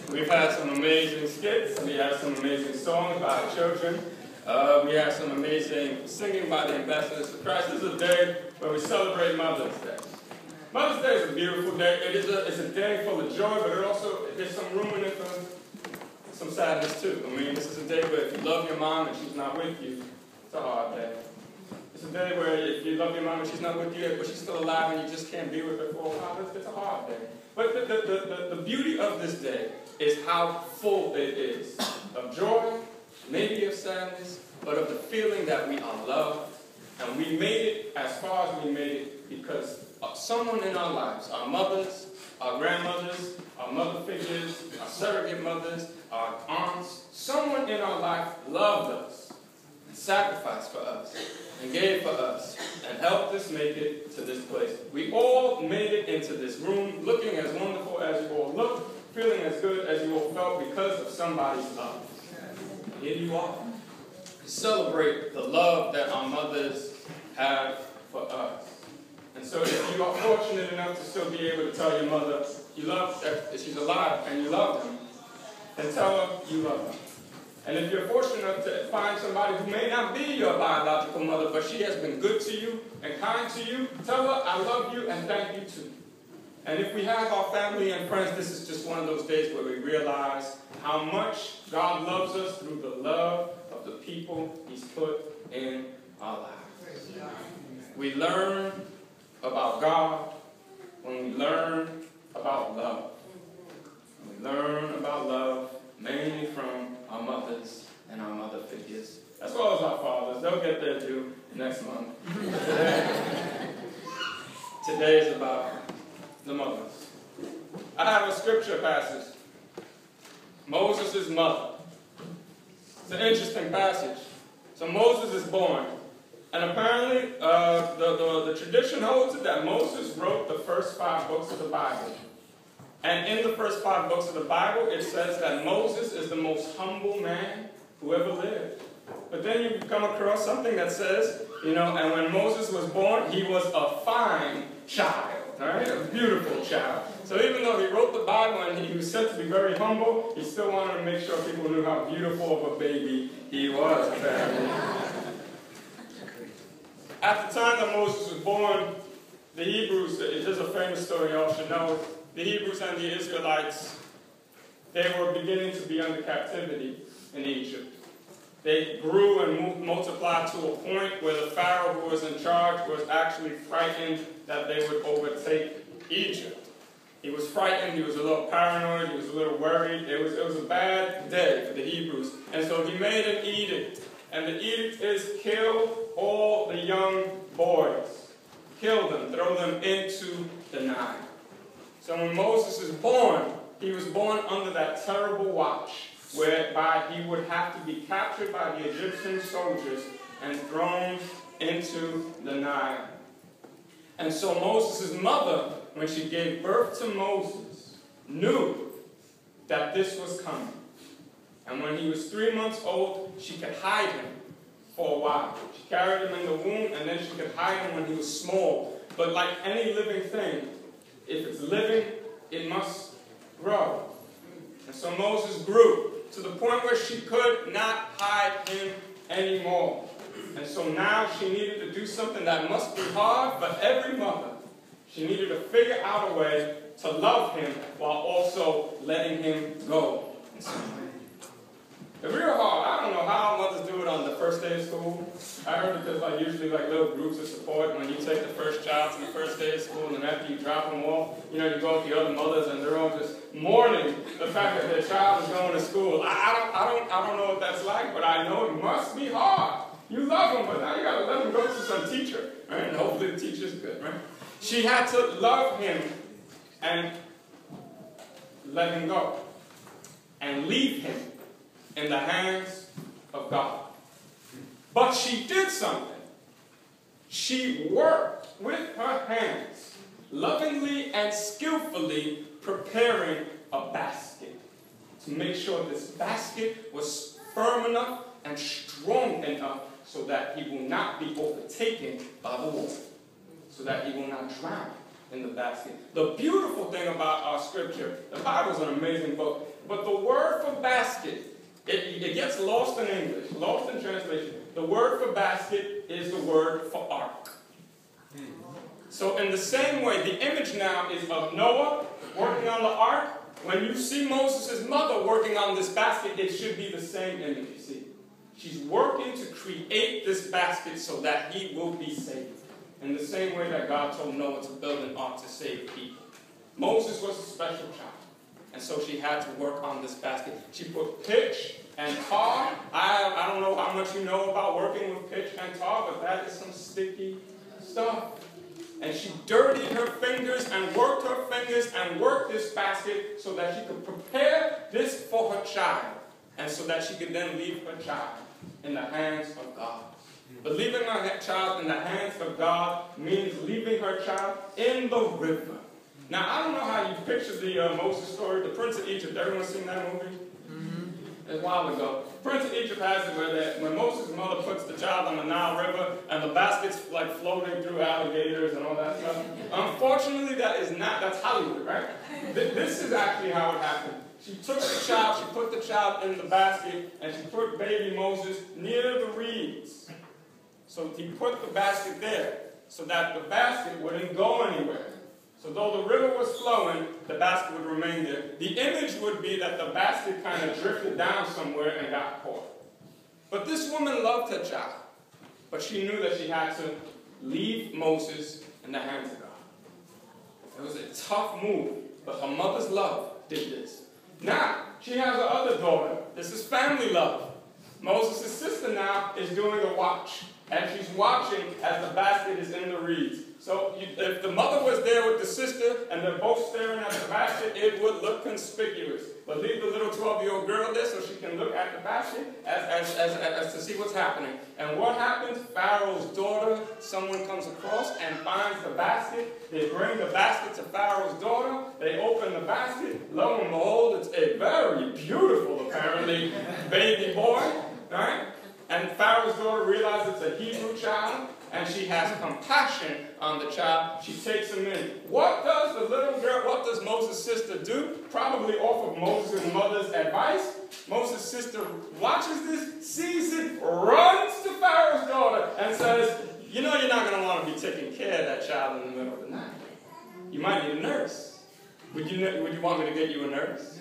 We've had some amazing skits. We had some amazing songs by our children. We had some amazing singing by the ambassadors of Christ. This is a day where we celebrate Mother's Day. Mother's Day is a beautiful day. It's a day full of joy, but there's some room in it for some sadness too. I mean, this is a day where if you love your mom and she's not with you, it's a hard day. It's a day where if you love your mom and she's not with you, but she's still alive and you just can't be with her for a while, it's a hard day. But the beauty of this day is how full it is of joy, maybe of sadness, but of the feeling that we are loved. And we made it as far as we made it because someone in our lives, our mothers, our grandmothers, our mother figures, our surrogate mothers, our aunts, someone in our life loved us and sacrificed for us and gave for us and helped us make it to this place. We all made it into this room looking as wonderful as you all look, feeling as good as you all felt because of somebody's love. Here you are. Celebrate the love that our mothers have for us. And so if you are fortunate enough to still be able to tell your mother you love her, that she's alive and you love her, then tell her you love her. And if you're fortunate enough to find somebody who may not be your biological mother, but she has been good to you and kind to you, tell her I love you and thank you too. And if we have our family and friends, this is just one of those days where we realize how much God loves us through the love of the people He's put in our lives. We learn about God when we learn about love. We learn about love mainly from our mothers and our mother figures, as well as our fathers. They'll get there due next month. Today is about the mothers. I have a scripture passage. Moses' mother. It's an interesting passage. So Moses is born. And apparently, the tradition holds it that Moses wrote the first 5 books of the Bible. And in the first 5 books of the Bible, it says that Moses is the most humble man who ever lived. But then you come across something that says, and when Moses was born, he was a fine child. Right? A beautiful child. So even though he wrote the Bible and he was said to be very humble, he still wanted to make sure people knew how beautiful of a baby he was. At the time that Moses was born, the Hebrews, there's a famous story you all should know, the Hebrews and the Israelites, they were beginning to be under captivity in Egypt. They grew and multiplied to a point where the Pharaoh who was in charge was actually frightened that they would overtake Egypt. He was frightened, he was a little paranoid, he was a little worried. It was a bad day for the Hebrews. And so he made an edict. And the edict is kill all the young boys. Kill them, throw them into the Nile. So when Moses is born, he was born under that terrible watch, whereby he would have to be captured by the Egyptian soldiers and thrown into the Nile. And so Moses' mother, when she gave birth to Moses, knew that this was coming. And when he was 3 months old, she could hide him for a while. She carried him in the womb, and then she could hide him when he was small. But like any living thing, if it's living, it must grow. And so Moses grew to the point where she could not hide him anymore. And so now she needed to do something that must be hard for every mother. She needed to figure out a way to love him while also letting him go. It's real hard. I don't know how mothers do it on the first day of school. I heard that there's usually little groups of support when you take the first child to the first day of school, and then after you drop them off, you go with the other mothers and they're all just mourning the fact that their child is going to school. I don't know what that's like, but I know it must be hard. You love them, but now you got to let them go to some teacher, right? And hopefully the teacher's good, right? She had to love him and let him go and leave him in the hands of God. But she did something. She worked with her hands, lovingly and skillfully preparing a basket to make sure this basket was firm enough and strong enough so that he will not be overtaken by the water, so that he will not drown. in the basket. The beautiful thing about our scripture, the Bible is an amazing book, but the word for basket, it gets lost in English, lost in translation. The word for basket is the word for ark. So in the same way, the image now is of Noah working on the ark. When you see Moses' mother working on this basket, it should be the same image, you see. She's working to create this basket so that he will be saved. In the same way that God told Noah to build an ark to save people. Moses was a special child. And so she had to work on this basket. She put pitch and tar. I don't know how much you know about working with pitch and tar, but that is some sticky stuff. And she dirtied her fingers and worked this basket so that she could prepare this for her child. And so that she could then leave her child in the hands of God. But leaving her child in the hands of God means leaving her child in the river. Now, I don't know how you picture the Moses story, the Prince of Egypt. Everyone seen that movie? A while ago. Prince of Egypt has it where when Moses' mother puts the child on the Nile River and the basket's like floating through alligators and all that stuff. Unfortunately, that's Hollywood, right? This is actually how it happened. She took the child, she put the child in the basket, and she put baby Moses near the reeds. So he put the basket there so that the basket wouldn't go anywhere. So though the river was flowing, the basket would remain there. The image would be that the basket kind of drifted down somewhere and got caught. But this woman loved her child. But she knew that she had to leave Moses in the hands of God. It was a tough move, but her mother's love did this. Now, she has her other daughter. This is family love. Moses' sister now is doing a watch. And she's watching as the basket is in the reeds. So if the mother was there with the sister and they're both staring at the basket, it would look conspicuous. But leave the little 12-year-old girl there so she can look at the basket as to see what's happening. And what happens? Pharaoh's daughter, someone comes across and finds the basket. They bring the basket to Pharaoh's daughter. They open the basket. Lo and behold, it's a very beautiful, apparently, baby boy. Right? And Pharaoh's daughter realizes it's a Hebrew child, and she has compassion on the child. She takes him in. What does the little girl, what does Moses' sister do? Probably off of Moses' mother's advice. Moses' sister watches this, sees it, runs to Pharaoh's daughter, and says, you know you're not going to want to be taking care of that child in the middle of the night. You might need a nurse. Would you want me to get you a nurse?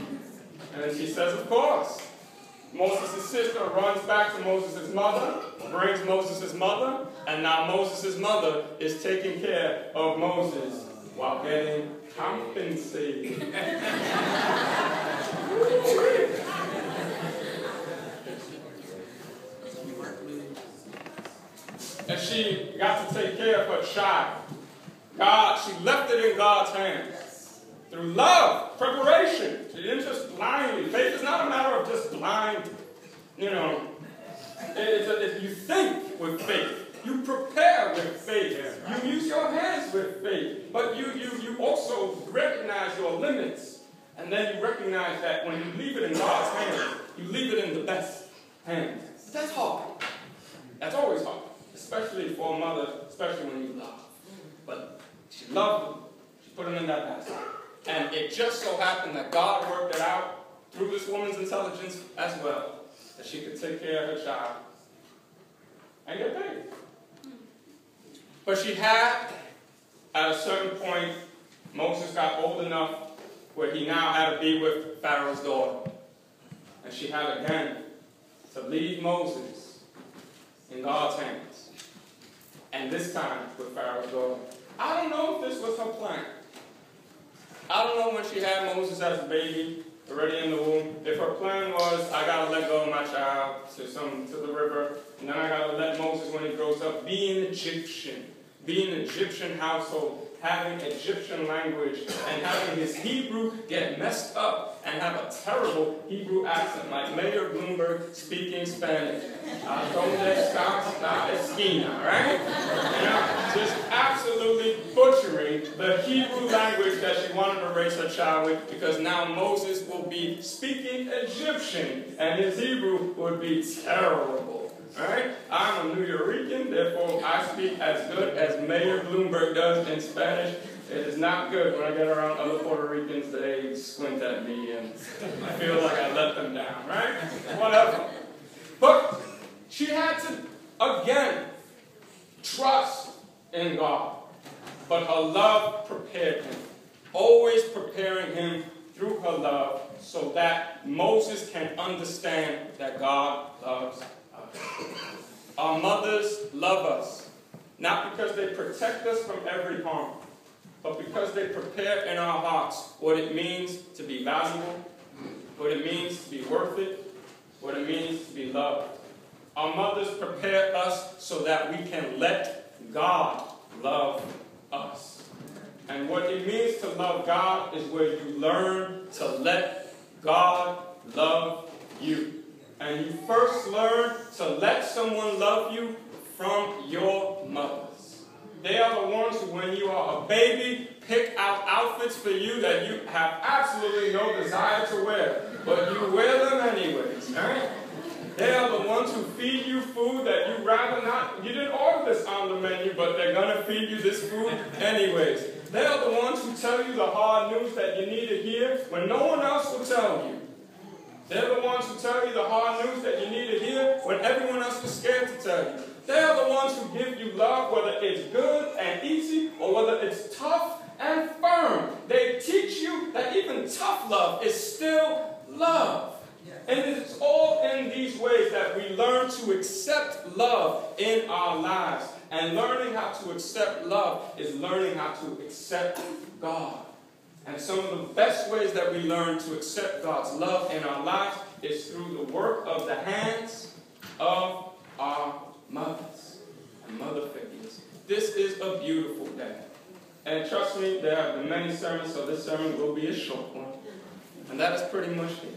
And she says, of course. Moses' sister runs back to Moses' mother, brings Moses' mother, and now Moses' mother is taking care of Moses while getting compensated. And she got to take care of her child. She left it in God's hands. Through love, preparation. She didn't just blindly. Faith is not a matter of just blind, you think with faith. You prepare with faith. You use your hands with faith. But you also recognize your limits. And then you recognize that when you leave it in God's hands, you leave it in the best hands. But that's hard. That's always hard. Especially for a mother, especially when you love. But she loved them. She put them in that basket. And it just so happened that God worked it out through this woman's intelligence as well, that she could take care of her child and get paid. But she had, at a certain point, Moses got old enough where he now had to be with Pharaoh's daughter. And she had again to leave Moses in God's hands. And this time with Pharaoh's daughter. I don't know if this was her plan. I don't know when she had Moses as a baby, already in the womb, if her plan was, I got to let go of my child to the river, and then I got to let Moses, when he grows up, be an Egyptian. Be an Egyptian household, having Egyptian language, and having his Hebrew get messed up, and have a terrible Hebrew accent, like Mayor Bloomberg speaking Spanish. Donde está la esquina, right? Just absolutely butchering the Hebrew language that she wanted to raise her child with, because now Moses will be speaking Egyptian, and his Hebrew would be terrible. Alright? I'm a New Yorican, therefore I speak as good as Mayor Bloomberg does in Spanish. It is not good when I get around other Puerto Ricans, they squint at me and I feel like I let them down, right? Whatever. But she had to, again, trust in God. But her love prepared him, always preparing him through her love so that Moses can understand that God loves us. Our mothers love us, not because they protect us from every harm, but because they prepare in our hearts what it means to be valuable, what it means to be worth it, what it means to be loved. Our mothers prepare us so that we can let God love us. And what it means to love God is where you learn to let God love you. And you first learn to let someone love you from your mothers. They are the ones who, when you are a baby, pick out outfits for you that you have absolutely no desire to wear, but you wear them anyways, right? They are the ones who feed you food that you'd rather not. You didn't order this on the menu, but they're going to feed you this food anyways. They are the ones who tell you the hard news that you need to hear when no one else will tell you. They're the ones who tell you the hard news that you need to hear when everyone else was scared to tell you. They are the ones who give you love, whether it's good and easy or whether it's tough and firm. They teach you that even tough love is still love. And it's all in these ways that we learn to accept love in our lives. And learning how to accept love is learning how to accept God. And some of the best ways that we learn to accept God's love in our lives is through the work of the hands of our mothers and mother figures. This is a beautiful day. And trust me, there have been many sermons, so this sermon will be a short one. And that is pretty much it.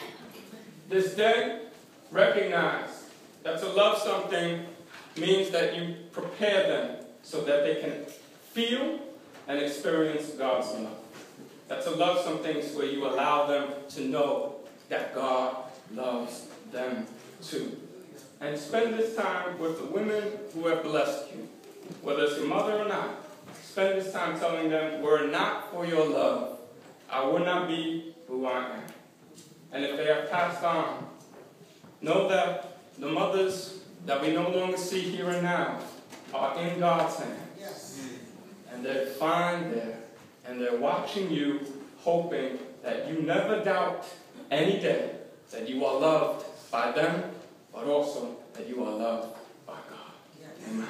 This day, recognize that to love something means that you prepare them so that they can feel and experience God's love. That to love some things where you allow them to know that God loves them too. And spend this time with the women who have blessed you, whether it's your mother or not. Spend this time telling them, were it not for your love, I would not be who I am. And if they have passed on, know that the mothers that we no longer see here and now are in God's hands. Yes. And they're fine there. And they're watching you, hoping that you never doubt any day that you are loved by them, but also that you are loved by God. Yes. Amen.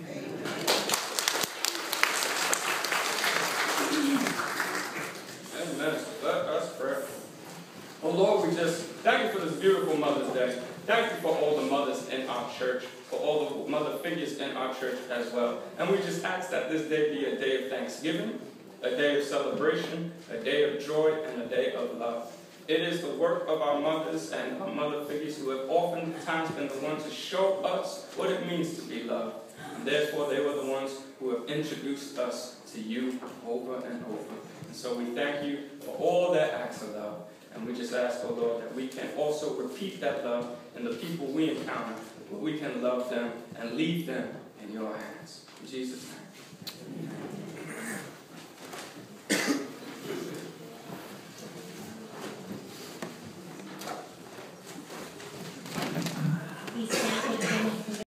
Amen. Let us pray. Oh Lord, we just thank you for this beautiful Mother's Day. Thank you for all the mothers in our church, for all the mother figures in our church as well. And we just ask that this day be a day of thanksgiving, a day of celebration, a day of joy, and a day of love. It is the work of our mothers and our mother figures who have oftentimes been the ones to show us what it means to be loved. And therefore, they were the ones who have introduced us to you over and over. And so we thank you for all their acts of love. And we just ask, oh Lord, that we can also repeat that love in the people we encounter, but we can love them and leave them in your hands.